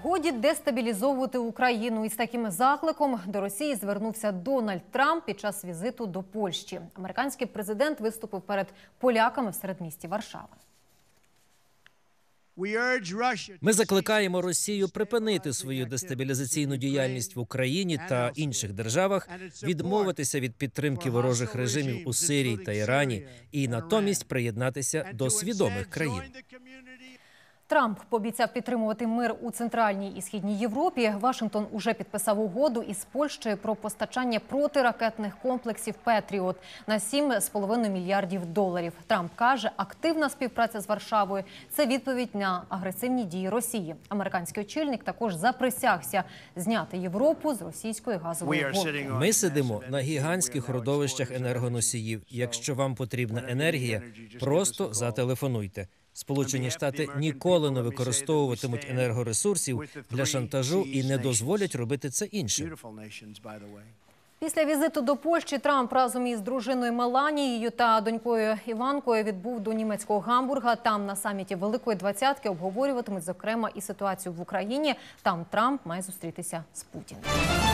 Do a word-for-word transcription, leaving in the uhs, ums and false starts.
Годі дестабілізовувати Україну. Із таким закликом до Росії звернувся Дональд Трамп під час візиту до Польщі. Американський президент виступив перед поляками в середмісті Варшави. Ми закликаємо Росію припинити свою дестабілізаційну діяльність в Україні та інших державах, відмовитися від підтримки ворожих режимів у Сирії та Ірані і натомість приєднатися до свідомих країн. Трамп пообіцяв підтримувати мир у Центральній і Східній Європі. Вашингтон уже підписав угоду із Польщею про постачання протиракетних комплексів «Петріот» на сім з половиною мільярдів доларів. Трамп каже, активна співпраця з Варшавою – це відповідь на агресивні дії Росії. Американський очільник також заприсягся зняти Європу з російської газової голки. Ми сидимо на гігантських родовищах енергоносіїв. Якщо вам потрібна енергія, просто зателефонуйте. Сполучені Штати ніколи не використовуватимуть енергоресурсів для шантажу і не дозволять робити це іншим. Після візиту до Польщі Трамп разом із дружиною Меланією та донькою Іванкою відбув до німецького Гамбурга. Там на саміті Великої Двадцятки обговорюватимуть, зокрема, і ситуацію в Україні. Там Трамп має зустрітися з Путіним.